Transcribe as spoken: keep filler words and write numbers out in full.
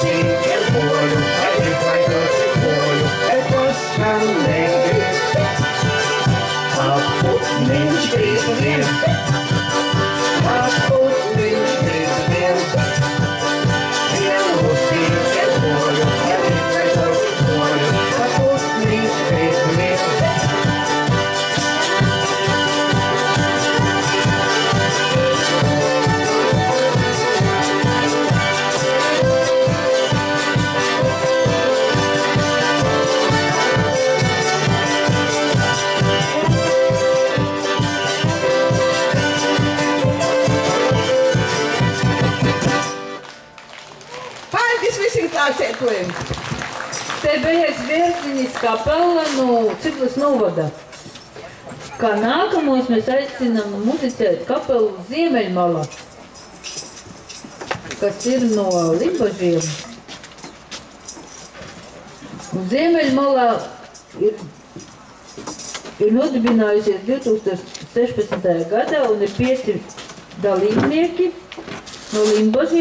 ir poļu, vai tikai tas ir poļu, bet tas skan negriez. Aputniņš krīt vien, aputniņš krīt vien, vien uztīr ir poļu, vai tikai tas ir poļu, aputniņš krīt vien. Te bija Zvērtiņas kapela no Ciglas novada. Kā nākamos mēs aicinām muzicēt kapelu Ziemeļmala, kas ir no Limbažiem. Un Ziemeļmalā ir, ir nodibinājusies divi tūkstoši sešpadsmitajā gadā un ir pieci dalībnieki no Limbažiem.